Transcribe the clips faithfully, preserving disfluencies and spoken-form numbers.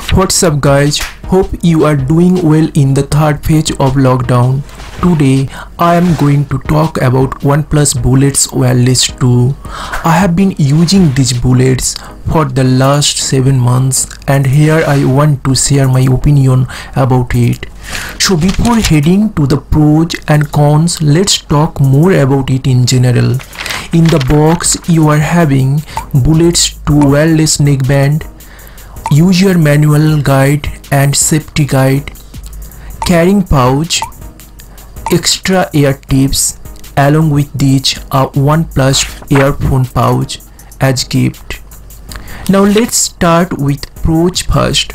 What's up guys, hope you are doing well in the third phase of lockdown. Today I am going to talk about OnePlus Bullets Wireless two. I have been using these bullets for the last seven months and here I want to share my opinion about it. So before heading to the pros and cons, let's talk more about it in general. In the box you are having Bullets two wireless neckband, user manual guide and safety guide, carrying pouch, extra ear tips, along with these a OnePlus earphone pouch as gift. Now let's start with pros first.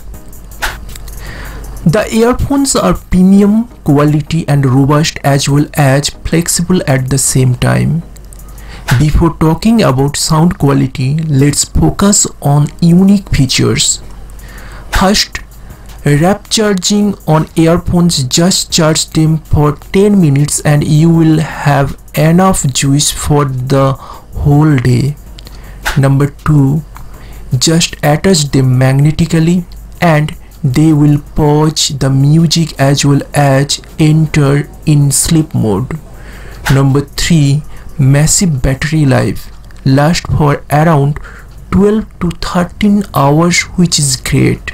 The earphones are premium quality and robust as well as flexible at the same time. Before talking about sound quality, let's focus on unique features. First, rapid charging on earphones. Just charge them for ten minutes and you will have enough juice for the whole day. Number two, just attach them magnetically and they will pause the music as well as enter in sleep mode. Number three, massive battery life, lasts for around twelve to thirteen hours, which is great.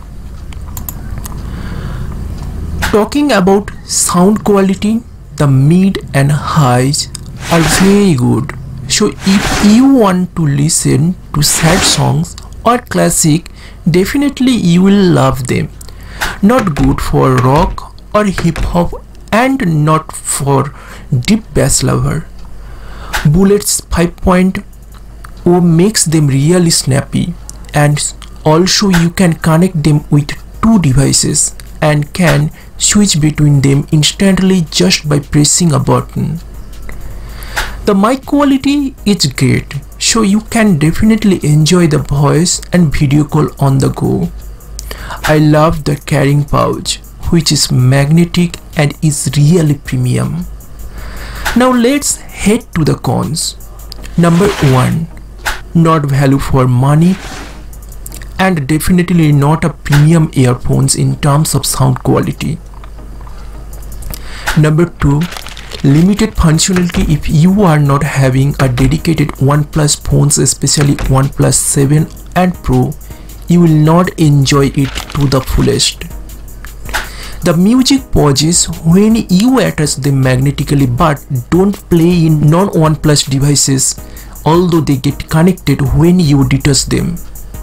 Talking about sound quality, the mid and highs are very good. So if you want to listen to sad songs or classic, definitely you will love them. Not good for rock or hip hop and not for deep bass lover. Bullets five point oh makes them really snappy, and also you can connect them with two devices and can switch between them instantly just by pressing a button. The mic quality is great, so you can definitely enjoy the voice and video call on the go. I love the carrying pouch, which is magnetic and is really premium. Now let's head to the cons. Number one, not value for money and definitely not a premium earphones in terms of sound quality. Number two, limited functionality. If you are not having a dedicated OnePlus phones, especially OnePlus seven and Pro, you will not enjoy it to the fullest. The music pauses when you attach them magnetically but don't play in non-OnePlus devices, although they get connected when you detach them.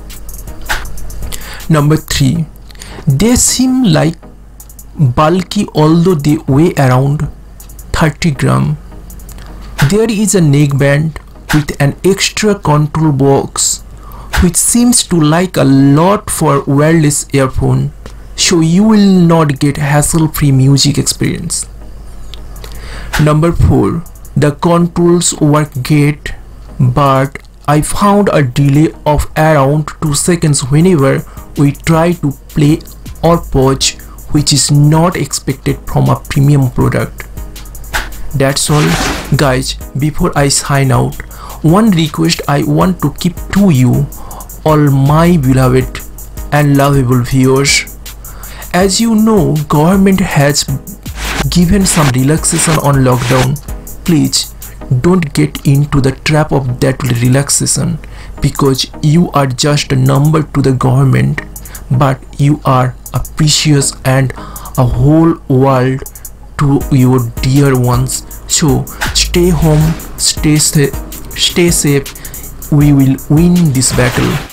Number three, they seem like bulky although they weigh around thirty grams. There is a neckband with an extra control box which seems to like a lot for wireless earphone, so you will not get hassle-free music experience. Number four, the controls work great, but I found a delay of around two seconds whenever we try to play or pause, which is not expected from a premium product. That's all guys. Before I sign out, one request I want to keep to you, all my beloved and lovable viewers. As you know, government has given some relaxation on lockdown. Please don't get into the trap of that relaxation, because you are just a number to the government, but you are a precious and a whole world to your dear ones. So stay home, stay safe, stay safe. We will win this battle.